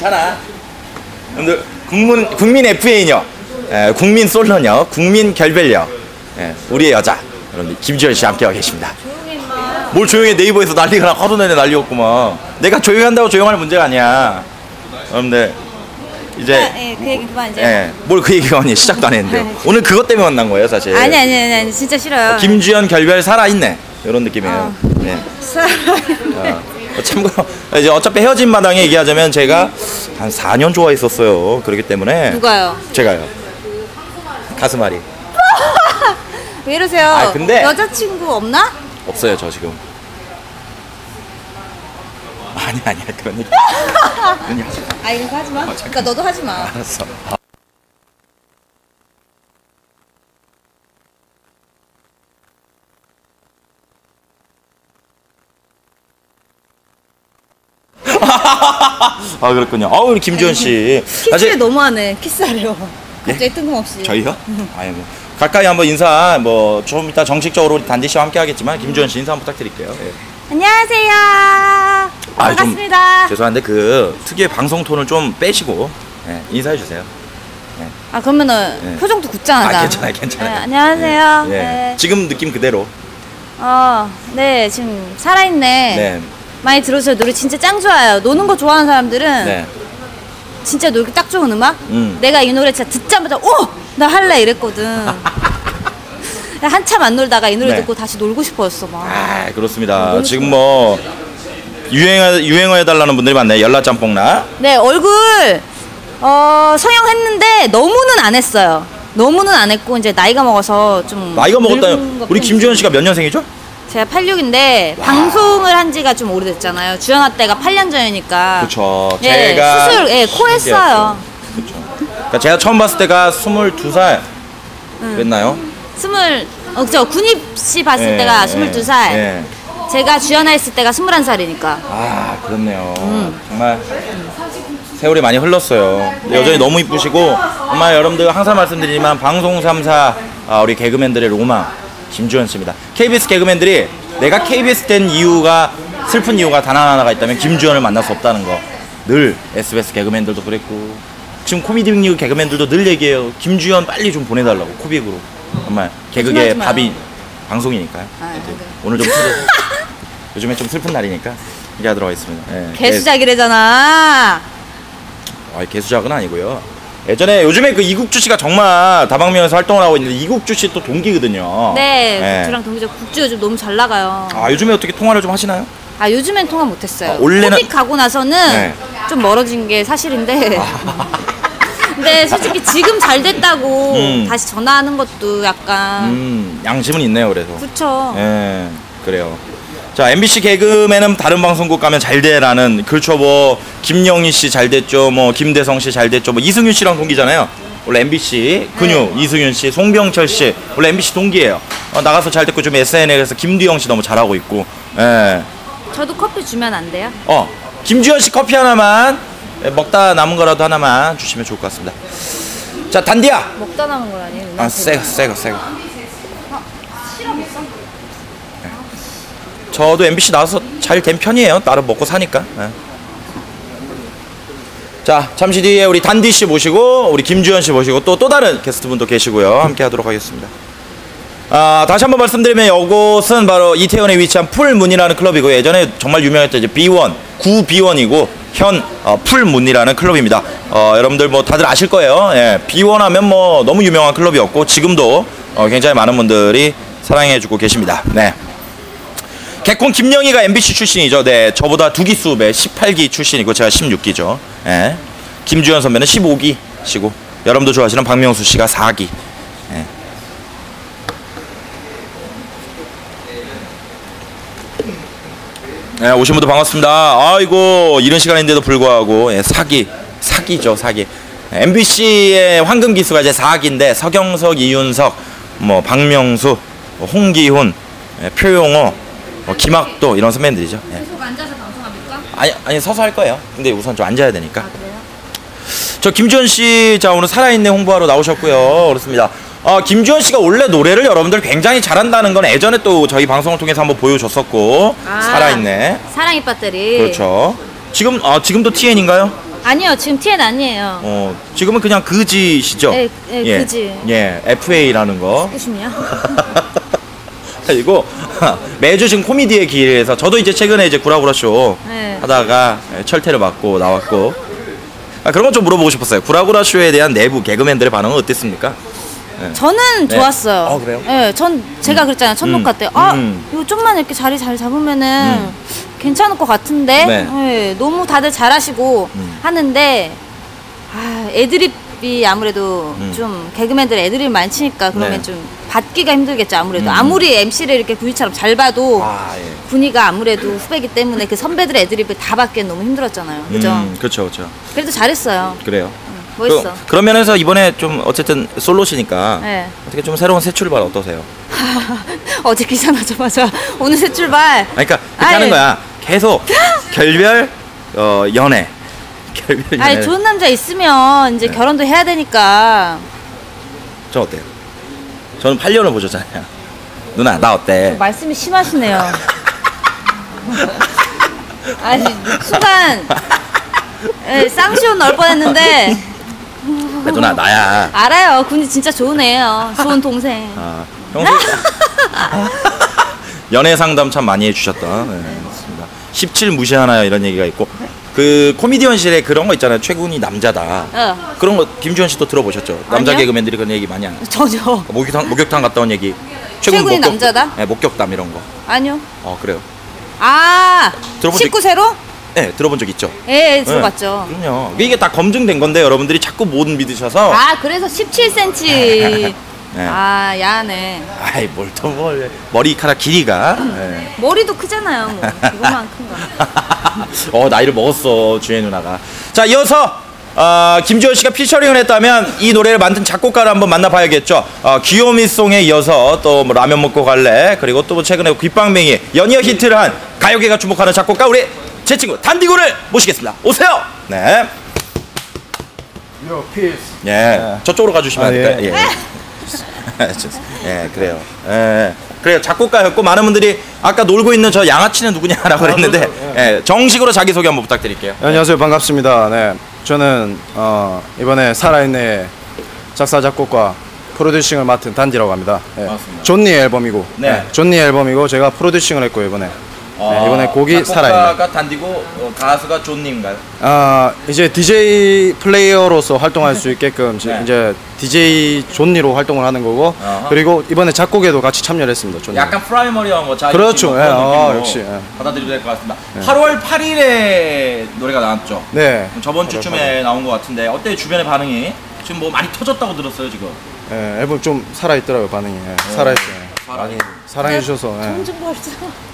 괜찮아. 여러분들 국민 FA녀, 국민 솔로녀, 국민 결별녀, 우리의 여자 여러분들 김주현 씨 함께하고 계십니다. 뭘 조용해. 네이버에서 난리가 나. 하루 내내 난리였구만. 내가 조용히 한다고 조용할 문제가 아니야. 여러분들 이제 그 얘기 그만 이제. 뭘 그 얘기가 아니. 시작도 안 했는데요. 오늘 그것 때문에 만난 거예요 사실. 아니 진짜 싫어요. 김주현 결별 살아있네 이런 느낌이에요. 네. 참고로 이제 어차피 헤어진 마당에 얘기하자면 제가 한 4년 좋아했었어요. 그렇기 때문에. 누가요? 제가요. 가슴앓이. 왜 이러세요? 근데 여자친구 없나? 없어요 저 지금. 아니야 그런 얘기. 그런 얘기 하지 마. 이런 거 하지 마. 그러니까 너도 하지 마. 알았어. 그렇군요. 우리 김주현 씨. 키스 너무하네. 키스하래요. 갑자기 뜬금없이. 저희요? 아니 뭐 가까이 한번 인사 좀 이따 정식적으로 단디 씨와 함께 하겠지만 김주현 씨 인사 한번 부탁드릴게요. 안녕하세요. 반갑습니다. 죄송한데 그 특유의 방송 톤을 좀 빼시고 인사해 주세요. 그러면은 표정도 굳잖아. 괜찮아요. 안녕하세요. 지금 느낌 그대로. 네 지금 살아있네. 네. 많이 들어주세요. 노래 진짜 짱 좋아요. 노는 거 좋아하는 사람들은 진짜 놀기 딱 좋은 음악? 내가 이 노래 진짜 듣자마자 나 할래 이랬거든. 한참 안 놀다가 이 노래 듣고 다시 놀고 싶어졌어 막. 그렇습니다. 지금 뭐 유행어 해달라는 분들이 많네. 열라짬뽕나. 네 얼굴 성형했는데 너무는 안 했어요. 너무는 안 했고 이제 나이가 먹어서 좀. 나이가 먹었다. 우리 김주현 씨가 몇 년생이죠? 제가 86인데 방송을 한 지가 좀 오래됐잖아요. 주연아 때가 8년 전이니까. 그렇죠. 제가 수술 코 했어요. 그렇죠. 그러니까 제가 처음 봤을 때가 22살 그랬나요? 그죠. 군입씨 봤을 때가 22살. 제가 주연아 했을 때가 21살이니까. 그렇네요. 정말 세월이 많이 흘렀어요. 여전히 너무 이쁘시고 정말 여러분들 항상 말씀드리지만 방송 3사 우리 개그맨들의 로망 김주현 씨입니다. KBS 개그맨들이 내가 KBS 된 이유가 슬픈 이유가 단 하나가 있다면 김주현을 만날 수 없다는 거. 늘 SBS 개그맨들도 그랬고 지금 코미디 빅리그 개그맨들도 늘 얘기해요. 김주현 빨리 좀 보내달라고 코빅으로. 정말 개그계 밥이 방송이니까요. 오늘 좀 요즘에 좀 슬픈 날이니까 얘기하도록 하겠습니다. 개수작이래잖아. 개수작은 아니고요. 요즘에 그 이국주 씨가 정말 다방면에서 활동을 하고 있는데 이국주 씨 또 동기거든요. 국주랑 동기죠. 국주 요즘 너무 잘 나가요. 요즘에 어떻게 통화를 좀 하시나요? 요즘엔 통화 못했어요. 원래는 코빅 가고 나서는 좀 멀어진 게 사실인데. 근데 솔직히 지금 잘 됐다고 다시 전화하는 것도 약간 양심은 있네요. 그래서 그렇죠. 그래요. 자, MBC 개그맨은 다른 방송국 가면 잘 돼라는. 그렇죠. 뭐 김영희 씨 잘 됐죠. 뭐 김대성 씨 잘 됐죠. 뭐 이승윤 씨랑 동기잖아요. 원래 MBC 근육 이승윤 씨, 송병철 씨 원래 MBC 동기예요. 나가서 잘 됐고 좀 SNL에서 김두영 씨 너무 잘하고 있고. 저도 커피 주면 안 돼요? 김주현 씨 커피 하나만 먹다 남은 거라도 하나만 주시면 좋을 것 같습니다. 자, 단디야. 먹다 남은 거라니. 새거. 저도 MBC 나와서 잘 된 편이에요. 나름 먹고 사니까. 자, 잠시 뒤에 우리 단디 씨 모시고 우리 김주현 씨 모시고 또 다른 게스트분도 계시고요. 함께 하도록 하겠습니다. 다시 한번 말씀드리면 이곳은 바로 이태원에 위치한 풀문이라는 클럽이고 예전에 정말 유명했던 이제 B1, 구 B1이고 현 풀문이라는 클럽입니다. 여러분들 뭐 다들 아실 거예요. B1 하면 뭐 너무 유명한 클럽이었고 지금도 굉장히 많은 분들이 사랑해주고 계십니다. 개콘 김영희가 MBC 출신이죠. 저보다 2기수 후배 18기 출신이고 제가 16기죠. 김주현 선배는 15기시고 여러분도 좋아하시는 박명수 씨가 4기. 오신 분들 반갑습니다. 아이고 이런 시간인데도 불구하고 사기죠. MBC의 황금 기수가 이제 4기인데 서경석, 이윤석, 뭐 박명수, 홍기훈, 표용호, 김학도 이런 선배님들이죠. 계속 앉아서 방송합니까? 아니 서서 할 거예요. 근데 우선 좀 앉아야 되니까. 그래요? 저 김주현 씨, 자 오늘 살아있네 홍보하러 나오셨고요. 그렇습니다. 김주현 씨가 원래 노래를 여러분들 굉장히 잘한다는 건 예전에 또 저희 방송을 통해서 한번 보여줬었고 살아있네. 사랑의 배터리. 그렇죠. 지금도 TN인가요? 아니요, 지금 TN 아니에요. 지금은 그냥 그지시죠? 네, 네, 그지. 예, FA라는 거. 무슨이야? 그리고 매주 지금 코미디의 길에서 저도 이제 최근에 이제 구라구라 쇼 네. 하다가 철퇴를 맞고 나왔고 그런 건 좀 물어보고 싶었어요. 구라구라 쇼에 대한 내부 개그맨들의 반응은 어땠습니까? 네. 저는 네. 좋았어요. 그래요? 네, 제가 그랬잖아요. 첫 녹화 때. 이거 좀만 이렇게 자리 잘 잡으면은 괜찮을 것 같은데. 네. 네, 너무 다들 잘하시고 하는데, 애드립이 아무래도 좀 개그맨들 애드립 많이 치니까 그러면 네. 좀 받기가 힘들겠죠. 아무래도 아무리 MC를 이렇게 구이처럼 잘 봐도 예. 군이가 아무래도 후배기 때문에 그 선배들의 애드립을 다 받기엔 너무 힘들었잖아요. 그죠? 그렇죠, 그렇죠. 그래도 잘했어요. 그래요. 멋있어. 그런 면에서 이번에 좀 어쨌든 솔로시니까 네. 어떻게 좀 새로운 새 출발 어떠세요? 어제 기사 나자마자 오늘 새 출발. 그러니까 그렇게 하는 거야. 계속 결별, 연애, 결별, 연애. 아니 좋은 남자 있으면 이제 결혼도 해야 되니까. 저 어때요? 저는 8년을 보셨잖아요. 누나 나 어때? 말씀이 심하시네요. 아니 순간 쌍시옷 넣을 뻔했는데. 누나 나야. 알아요. 군이 진짜 좋은 애예요. 좋은 동생. 평소 연애 상담 참 많이 해주셨던. 네, 맞습니다. 17 무시하나요 이런 얘기가 있고 그 코미디언실에 그런 거 있잖아요. 최군이 남자다. 그런 거 김주현 씨도 들어보셨죠? 남자 아니요. 개그맨들이 그런 얘기 많이 하는. 전혀. 목욕탕 갔다 온 얘기. 최군이 남자다? 네, 목격담 이런 거. 아니요. 그래요. 들어본 19세로? 네, 들어본 적 있죠. 네, 들어봤죠. 그럼요. 이게 다 검증된 건데 여러분들이 자꾸 못 믿으셔서. 그래서 17cm. 네. 야하네. 아이 뭘 머리카락 길이가. 네. 머리도 크잖아요. 뭐 이거만 큰가. 나이를 먹었어 주혜 누나가. 자 이어서 김주현 씨가 피처링을 했다면 이 노래를 만든 작곡가를 한번 만나봐야겠죠. 귀요미송에 이어서 또 뭐 라면 먹고 갈래 그리고 또 최근에 귓방맹이 연이어 히트를 한 가요계가 주목하는 작곡가 우리 제 친구 단디구를 모시겠습니다. 오세요. 네. 예, 저쪽으로 가주시면 안 될까요? 예. 예, 그래요. 예, 그래요. 작곡가였고 많은 분들이 아까 놀고 있는 저 양아치는 누구냐라고 그랬는데 예, 정식으로 자기 소개 한번 부탁드릴게요. 안녕하세요, 반갑습니다. 네, 저는 이번에 살아있는 작사 작곡과 프로듀싱을 맡은 단디라고 합니다. 네. 반갑습니다. 존니 앨범이고, 네. 존니 앨범이고 제가 프로듀싱을 했고 이번에. 네, 이번에 곡이 살아있는. 작곡가가 단디고 가수가 존님인가요? 이제 DJ 플레이어로서 활동할 수 있게끔 네. 이제 DJ 존니로 활동을 하는 거고, 그리고 이번에 작곡에도 같이 참여를 했습니다. 존니. 약간 프라이머리한 거 자기 그렇죠. 그런 느낌으로 역시. 받아들여도 될 것 같습니다. 8월 8일에 노래가 나왔죠. 네. 저번 주쯤에 나온 것 같은데 어때요? 주변의 반응이 지금 뭐 많이 터졌다고 들었어요 지금. 네, 앨범 좀 살아있더라고요, 반응이. 살아있어요. 많이 사랑해주셔서. 정증벌죠.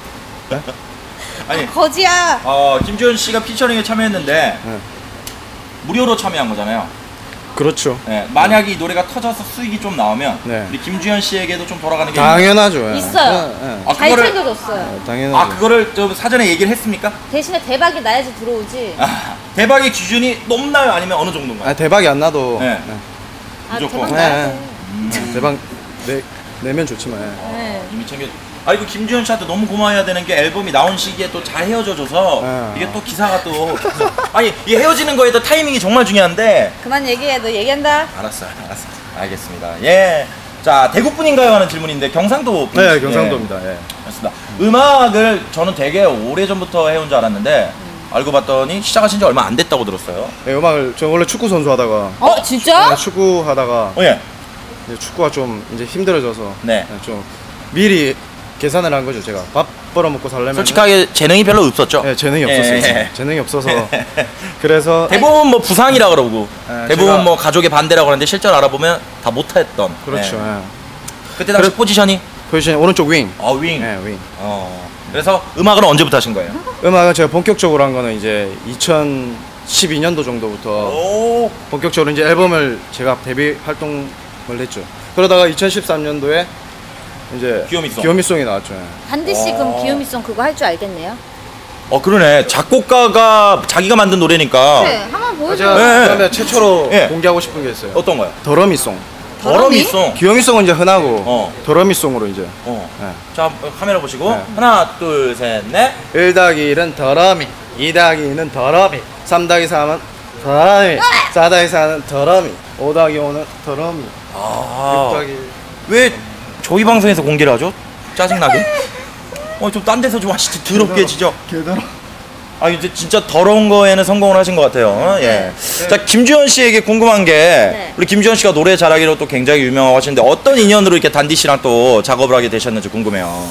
아니 거지야. 김주현 씨가 피처링에 참여했는데 무료로 참여한 거잖아요. 그렇죠. 네, 만약에 이 노래가 터져서 수익이 좀 나오면 네. 우리 김주현 씨에게도 좀 돌아가는 게 당연하죠. 있어요. 네, 잘 챙겨줬어요. 당연하죠. 그거를 좀 사전에 얘기를 했습니까? 대신에 대박이 나야지 들어오지. 대박의 기준이 높나요? 아니면 어느 정도인가요? 대박이 안 나도 네. 대박 무조건. 나야 돼. 대박 내면 좋지만. 네. 이미 챙겨. 이거 김주현 씨한테 너무 고마워해야 되는 게 앨범이 나온 시기에 또 잘 헤어져줘서 이게 또 기사가 또 아니 이 헤어지는 거에도 타이밍이 정말 중요한데. 그만 얘기해. 너 얘기한다. 알았어. 알겠습니다. 예. 자 대구 분인가요 하는 질문인데 경상도 분. 네, 경상도입니다. 예. 맞습니다. 음악을 저는 되게 오래 전부터 해온 줄 알았는데 알고 봤더니 시작하신 지 얼마 안 됐다고 들었어요. 네, 음악을 저 원래 축구 선수 하다가 진짜? 축구 하다가 예. 이제 축구가 좀 이제 힘들어져서 네. 좀 미리 계산을 한 거죠. 제가 밥 벌어먹고 살려면 솔직하게 재능이 별로 없었죠. 네, 재능이 없었어요. 예. 재능이 없어서 그래서 대부분 뭐 부상이라 그러고 대부분 제가- 뭐 가족의 반대라고 하는데 실제로 알아보면 다 못했던. 그렇죠. 네. 예. 그때 당시 포지션이 포지션 오른쪽 윙. 윙. 네, 윙. 그래서 음악은 언제부터 하신 거예요? 음악은 제가 본격적으로 한 거는 이제 2012년도 정도부터 오. 본격적으로 이제 앨범을 제가 데뷔 활동을 했죠. 그러다가 2013년도에 이제 귀요미송이 나왔죠. 단디 씨 그럼 귀요미송 그거 할 줄 알겠네요. 그러네. 작곡가가 자기가 만든 노래니까. 그래, 한번 보여줘. 제가 네. 그다음에 최초로 예. 공개하고 싶은 게 있어요. 어떤 거요? 더러미송. 더러미송. 귀요미송은 이제 흔하고 더러미송으로 이제. 자 카메라 보시고 네. 하나 둘 셋 넷. 1-1은 더러미, 2-2는 더러미, 3-3은 사람이 사다에 사는 더러미 5-5는 더러미 아, 6-1 왜 저희 방송에서 공개를 하죠? 짜증나게. 좀 딴 데서 좀 하시지. 더럽게 진짜. 개더러 아, 이제 진짜 더러운 거에는 성공을 하신 것 같아요. 예. 자, 김주현 씨에게 궁금한 게 네. 우리 김주현 씨가 노래 잘하기로 또 굉장히 유명하고 하시는데 어떤 인연으로 이렇게 단디 씨랑 또 작업을 하게 되셨는지 궁금해요.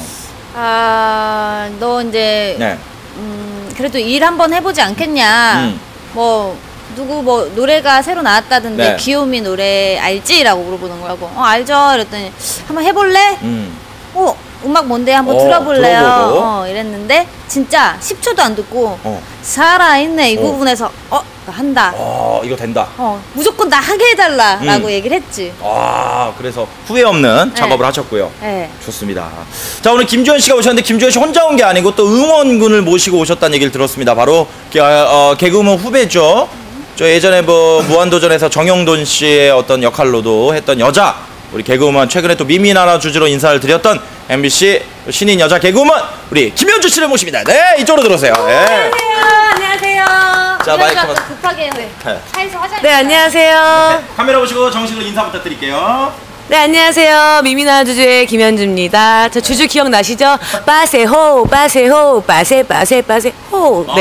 아, 너 이제 네. 그래도 일 한번 해보지 않겠냐. 뭐 누구 뭐 노래가 새로 나왔다던데 네. 귀요미 노래 알지?라고 물어보는 거라고. 알죠. 이랬더니 한번 해볼래? 음악 뭔데 한번 들어볼래요? 들어보고. 이랬는데 진짜 10초도 안 듣고 어. 살아있네 이 부분에서 나 한다. 이거 된다. 무조건 나 하게 해달라라고 얘기를 했지. 그래서 후회 없는 네. 작업을 하셨고요. 네. 좋습니다. 자, 오늘 김주현 씨가 오셨는데 김주현 씨 혼자 온 게 아니고 또 응원군을 모시고 오셨다는 얘기를 들었습니다. 바로 개그우먼 후배죠. 저 예전에 뭐 무한도전에서 정영돈 씨의 어떤 역할로도 했던 여자 우리 개그우먼 최근에 또 미미나나 주주로 인사를 드렸던 MBC 신인 여자 개그우먼 우리 김현주 씨를 모십니다. 네, 이쪽으로 들어오세요. 네. 안녕하세요. 자, 마이크 받- 급하게 차에서 화장. 네, 안녕하세요. 카메라 보시고 정식으로 인사 부탁드릴게요. 네, 안녕하세요. 미미나 주주의 김현주입니다. 저 주주 기억나시죠? 빠세호, 빠세호, 빠세, 빠세, 빠세, 호. 네.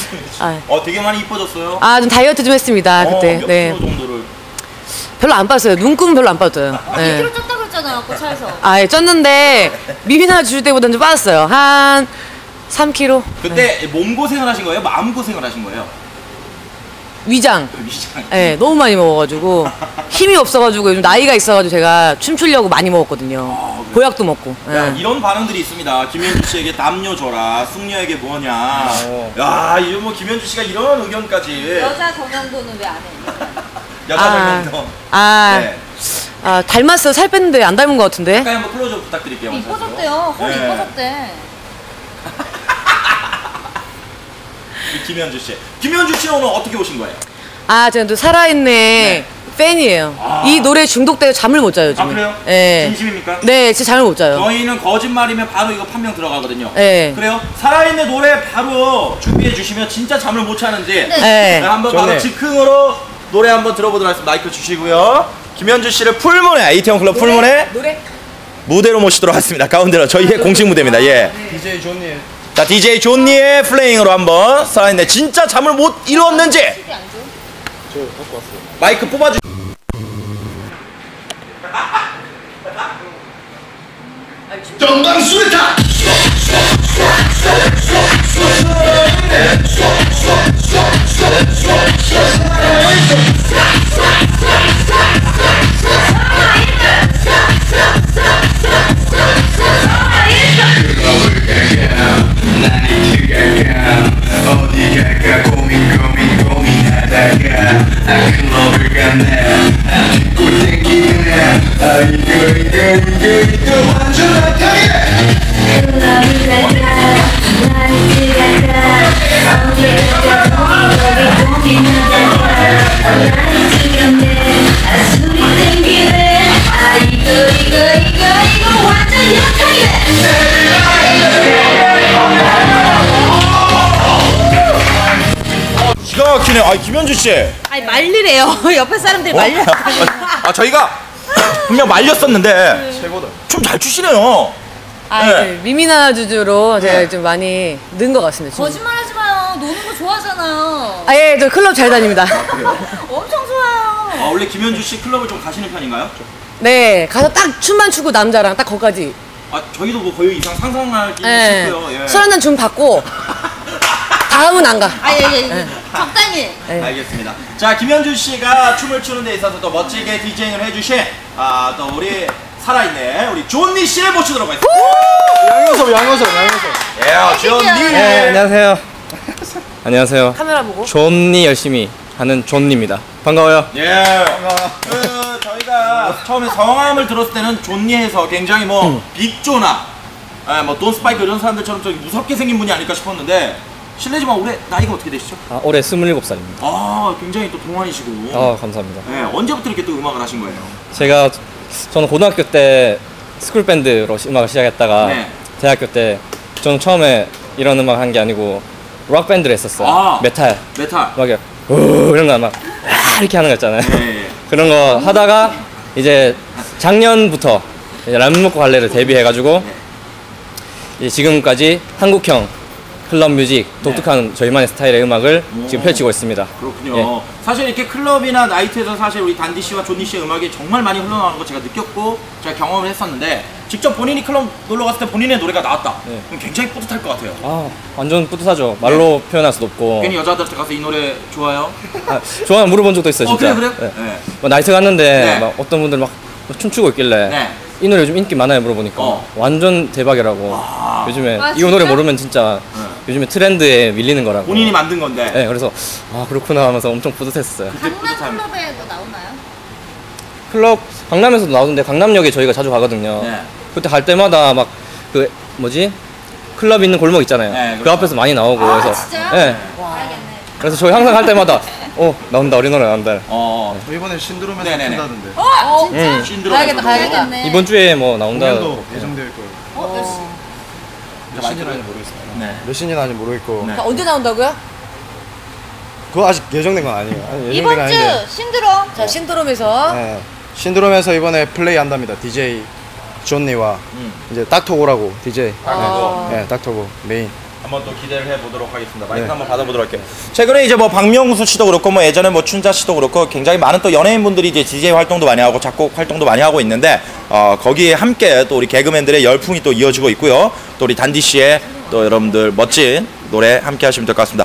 되게 많이 이뻐졌어요. 아, 좀 다이어트 좀 했습니다, 그때. 몇 네. 킬로 정도를? 별로 안 빠졌어요. 눈금은 별로 안 빠졌어요. 네. 2kg 쪘다 그랬잖아요, 아까 차에서. 아, 예, 쪘는데 미미나 주주 때보다는 좀 빠졌어요. 한 3kg. 그때 몸 고생을 하신 거예요? 마음 고생을 하신 거예요? 위장. 위장. 네, 너무 많이 먹어가지고 힘이 없어가지고 요즘 나이가 있어가지고 제가 춤추려고 많이 먹었거든요. 보약도 먹고. 야, 네. 이런 반응들이 있습니다. 김현주 씨에게 담요 줘라, 숙녀에게 뭐냐. 야, 이거 뭐 김현주 씨가 이런 의견까지. 여자 정형도는 왜 안 해? 여자 정도. 아, 아, 닮았어요. 살 뺐는데 안 닮은 것 같은데. 가까이 한번 클로즈업 부탁드릴게요. 이뻐졌대요. 헐 네. 이뻐졌대. 우리 김현주 씨. 김현주 씨는 오늘 어떻게 오신 거예요? 아, 저는 또 살아있네 팬이에요. 아. 이 노래에 중독돼서 잠을 못 자요, 요즘에. 아, 그래요? 네. 진심입니까? 네, 진짜 잠을 못 자요. 저희는 거짓말이면 바로 이거 판명 들어가거든요. 네. 그래요? 살아있는 노래 바로 준비해 주시면 진짜 잠을 못 자는지 네. 한번 바로 좋네. 즉흥으로 노래 한번 들어보도록 하겠습니다. 마이크 주시고요. 김현주 씨를 풀문에 이태원 클럽 풀문에 노래? 무대로 모시도록 하겠습니다. 가운데로 저희의 공식 무대입니다. 예. DJ 존니 자, DJ 존니의 플레잉으로 한번 살아있네. 진짜 잠을 못 이루었는지 저 갖고 왔어요 마이크 뽑아주. 정강 수레타 어디 갈까 고민하다가 클럽을 갔네 뒷골 땡기네 이거 완전 핫하게 기가 막히네. 아, 김현주 씨. 아니 말리래요. 옆에 사람들이 말려. 저희가 분명 말렸었는데 최고다 춤 잘 추시네요. 아, 네. 네. 미미나 주주로 제가 좀 많이 는 것 같습니다. 지금. 거짓말하지 마요. 노는 거 좋아하잖아요. 아, 예, 저 클럽 잘 다닙니다. 엄청 좋아요. 원래 김현주 씨 클럽을 좀 가시는 편인가요? 네, 가서 딱 춤만 추고 남자랑 딱 거기까지. 저희도 뭐 거의 이상 상상하기 예. 쉽고요. 예. 술 한잔 좀 받고 다음은 안 가. 예. 적당히. 네. 알겠습니다. 자, 김현주 씨가 춤을 추는 데 있어서 또 멋지게 디제잉을 해주신 또 우리 살아있네 우리 존니 씨를 모시도록 하겠습니다. 양효섭 예, 존니. 네, 안녕하세요 안녕하세요 카메라 보고. 존니 열심히 하는 존니입니다 반가워요 예. 저희가 처음에 성함을 들었을 때는 존니에서 굉장히 뭐 빅조나 뭐 돈스파이크 이런 사람들처럼 좀 무섭게 생긴 분이 아닐까 싶었는데 실례지만 올해 나이가 어떻게 되시죠? 아, 올해 27살입니다 굉장히 또 동안이시고. 감사합니다 네, 언제부터 이렇게 또 음악을 하신 거예요? 저는 고등학교 때 스쿨 밴드로 음악을 시작했다가 네. 대학교 때 저는 처음에 이런 음악 한 게 아니고 락 밴드를 했었어요. 메탈 메탈. 음악이요. 이런 거 막 이렇게 하는 거 있잖아요. 그런 거 하다가 이제 작년부터 이제 라면 먹고 갈래를 데뷔해가지고 이제 지금까지 한국형 클럽 뮤직 독특한 저희만의 스타일의 음악을 지금 펼치고 있습니다. 그렇군요. 예. 사실 이렇게 클럽이나 나이트에서 사실 우리 단디 씨와 존니 씨의 음악이 정말 많이 흘러나오는 거 제가 느꼈고 제가 경험을 했었는데 직접 본인이 클럽 놀러 갔을 때 본인의 노래가 나왔다. 그럼 굉장히 뿌듯할 것 같아요. 아 완전 뿌듯하죠. 말로 표현할 수도 없고. 괜히 여자들한테 가서 이 노래 좋아요? 좋아하는 물어본 적도 있어요, 진짜. 그래요? 네. 네. 뭐 나이트 갔는데 네. 막 어떤 분들 막 춤추고 있길래 네. 이 노래 요즘 인기 많아요 물어보니까 완전 대박이라고. 요즘에 이 노래 모르면 진짜 요즘에 트렌드에 밀리는 거라고. 본인이 만든 건데. 네, 그래서 아 그렇구나 하면서 엄청 뿌듯했어요. 강남 클럽에 뭐 나오나요? 클럽 강남에서도 나오는데 강남역에 저희가 자주 가거든요. 네. 그때 갈 때마다 막 그 뭐지 클럽 있는 골목 있잖아요. 네, 그 그렇죠. 앞에서 많이 나오고 그래서 진짜요? 네. 가야겠네. 그래서 저희 항상 갈 때마다 나온다 우리 노래 나온다. 이번에 신드롬에서 네네네. 한다던데. 진짜? 신드롬. 가야겠다, 가야겠다. 이번 주에 뭐 나온다. 공연도 예정될 거예요. 몇 시? 몇 신이 나는지 모르겠어요. 네. 몇 신이 나는지 모르겠고. 네. 언제 나온다고요? 그거 아직 예정된 건 아니에요. 아니, 예정된 이번 건 주 아닌데. 신드롬. 자, 신드롬에서 네. 신드롬에서 이번에 플레이 한답니다. DJ 존니와 이제 닥터고라고 DJ. 네, 닥터고 메인. 한번 또 기대를 해보도록 하겠습니다. 마이크 네. 한번 받아보도록 할게요. 최근에 이제 뭐 박명수 씨도 그렇고 뭐 예전에 뭐 춘자 씨도 그렇고 굉장히 많은 또 연예인분들이 이제 DJ 활동도 많이 하고 작곡 활동도 많이 하고 있는데 거기에 함께 또 우리 개그맨들의 열풍이 또 이어지고 있고요. 또 우리 단디 씨의 또 여러분들 멋진 노래 함께 하시면 될 것 같습니다.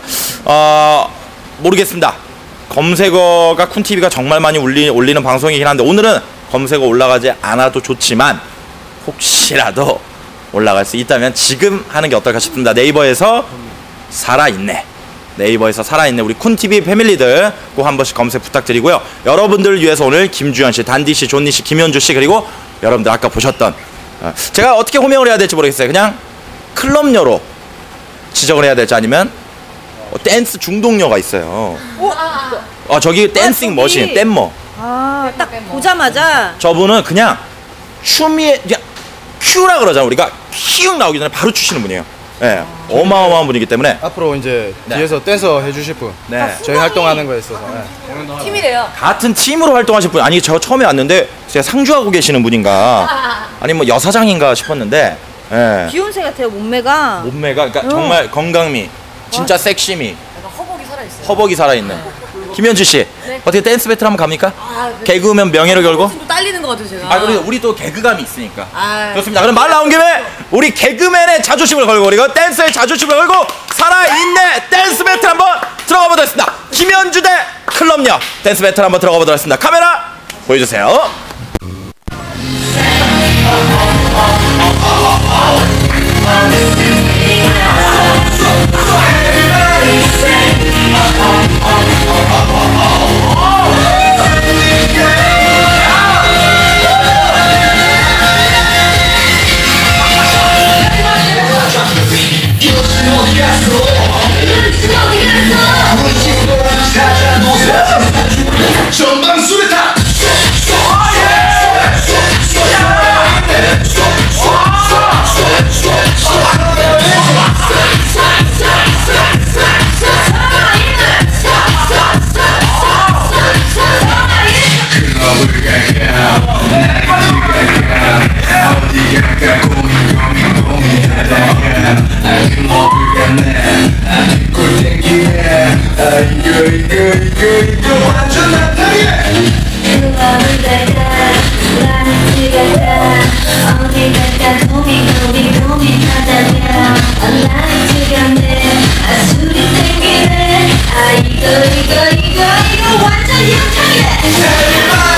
모르겠습니다. 검색어가 쿤TV가 정말 많이 올리는 방송이긴 한데 오늘은 검색어 올라가지 않아도 좋지만 혹시라도 올라갈 수 있다면 지금 하는 게 어떨까 싶습니다. 네이버에서 살아있네. 네이버에서 살아있네. 우리 쿤TV 패밀리들 꼭 한 번씩 검색 부탁드리고요. 여러분들을 위해서 오늘 김주현 씨, 단디 씨, 존니 씨, 김현주 씨 그리고 여러분들 아까 보셨던 제가 어떻게 호명을 해야 될지 모르겠어요. 그냥 클럽녀로 지적을 해야 될지 아니면 댄스 중독녀가 있어요. 저기 댄싱 머신, 댄머. 딱 보자마자 저분은 그냥 춤이 그냥 큐라 그러잖아. 우리가 키읔 나오기 전에 바로 추시는 분이에요. 네, 어마어마한 분이기 때문에 앞으로 이제 네. 뒤에서 댄서 해주실 분. 네. 저희 활동하는 거에 있어서. 네. 팀이래요. 같은 팀으로 활동하실 분. 아니 저 처음에 왔는데 제가 상주하고 계시는 분인가 아니 뭐 여사장인가 싶었는데 예. 비욘세 같아요 몸매가. 몸매가 그러니까 정말 건강미 진짜 섹시미 약간 허벅이 살아있어요. 허벅이 살아있는 김현주 씨 어떻게 댄스 배틀 한번 갑니까? 네. 개그우면 명예를 걸고 좀 딸리는 것 같아요, 제가. 그리고 우리 또 개그감이 있으니까 아. 좋습니다. 그럼 말 나온 김에 우리 개그맨의 자존심을 걸고 우리가 댄서의 자존심을 걸고 살아있네 댄스 배틀 한번 들어가 보도록 하겠습니다. 김현주 대 클럽녀 댄스 배틀 한번 들어가 보도록 하겠습니다. 카메라 보여주세요. 전방수레타 클럽을 갈까 나이트 갈까 어디 갈까 고민하다가 클럽을 갔네 꿀 땡기네 이거 완전 나타게 클럽을 갈까 라이트 갈까 어디 갈까 고민하다가 라이트 갔네 술이 땡기네 이거 완전 영탁이네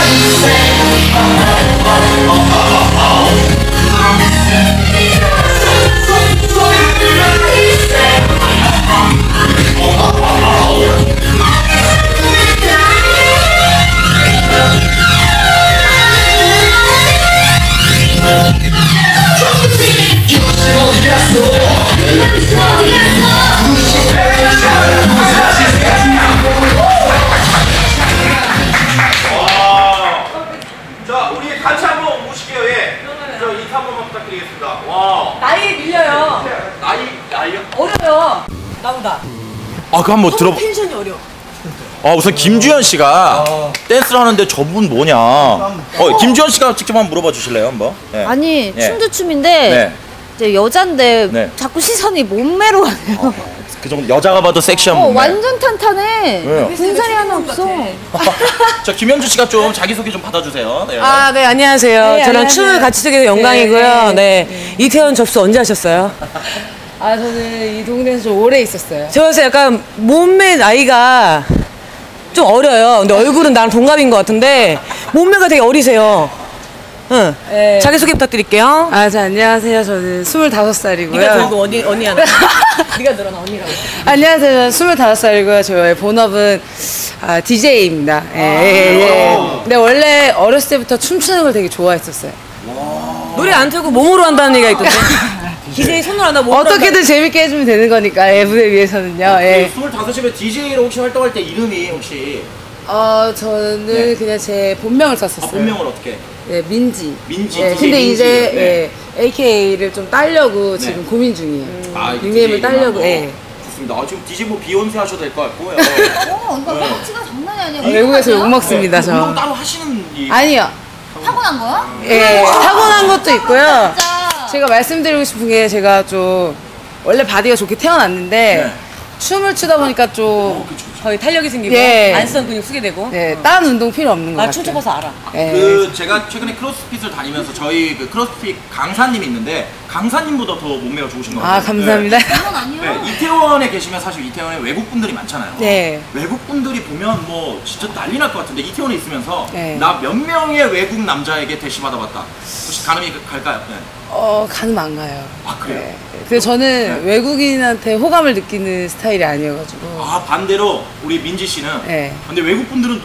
자 우리 같이 한번 모실게요. 예. 저 인사 한 번만 부탁드리겠습니다. 와. 나이에 밀려요. 나이요? 어려요. 나보다. 그 한번 들어봐. 텐션이 어려. 우선 김주현 씨가 댄스를 하는데 저분 뭐냐? 김주현 씨가 직접 한번 물어봐 주실래요, 한번? 네. 아니 예. 춤도 춤인데 네. 이제 여잔데 네. 자꾸 시선이 몸매로 가네요. 그 정도 여자가 봐도 섹시한 몸매. 완전 탄탄해. 왜요? 군살이 하나 없어. 자, 김현주 씨가 좀 자기 소개 좀 받아주세요. 네. 아, 네, 안녕하세요. 네, 저랑 안녕하세요. 춤을 같이 추게 돼서 영광이고요. 네. 이태원 접수 언제 하셨어요? 아, 저는 이 동네에서 좀 오래 있었어요. 저 요새 약간 몸매 나이가 좀 어려요. 근데 얼굴은 나랑 동갑인 것 같은데 몸매가 되게 어리세요. 응. 네. 자기소개 부탁드릴게요. 아, 자, 안녕하세요. 저는 25살이고요. 네가 들고 언니 하나. 네가 늘어나 언니라고. 안녕하세요. 저는 25살이고요. 저의 본업은 DJ입니다. 근데 원래 어렸을 때부터 춤추는 걸 되게 좋아했었어요. 노래 안 틀고 몸으로 한다는 얘기가 있던데. DJ 손으로 한다 몸으로 어떻게든 재밌게 해주면 되는 거니까, 무대 위해서는요. 예. 25이면 DJ로 혹시 활동할 때 이름이 혹시 저는 그냥 제 본명을 썼었어요. 본명을 어떻게? 네, 민지. 민지, 예, DJ 근데 민지. 이제 AK를 좀 따려고 지금 고민 중이에요. 닉네임을 따려고. 예. 좋습니다. 지금 DJ 뭐 비욘세 하셔도 될 것 같고요. 그러니까 목치가 장난이 아니야. 외국에서 욕 먹습니다, 운동 저. 따로 하시는 이 아니요. 타고난 거야? 예, 타고난 것도 있고요. 진짜. 제가 말씀드리고 싶은 게 제가 좀 원래 바디가 좋게 태어났는데 춤을 추다 보니까 좀 거의 탄력이 생기고 예. 안 쓰던 근육 쓰게 되고. 딴 운동 필요 없는 것 아, 같아요. 춤춰봐서 알아. 예. 제가 최근에 크로스핏을 다니면서 저희 그 크로스핏 강사님이 있는데 강사님보다 더 몸매가 좋으신 것 같아요. 아, 감사합니다. 그건 아니야. 네, 이태원에 계시면 사실 이태원에 외국 분들이 많잖아요. 네. 외국 분들이 보면 뭐 진짜 난리 날 것 같은데 이태원에 있으면서 네. 나 몇 명의 외국 남자에게 대시 받아봤다. 혹시 가늠이 갈까요? 네. 가늠 안 가요. 아 그래요? 네. 그래서 저는 외국인한테 호감을 느끼는 스타일이 아니어가지고. 아 반대로 우리 민지 씨는 네. 근데 외국 분들은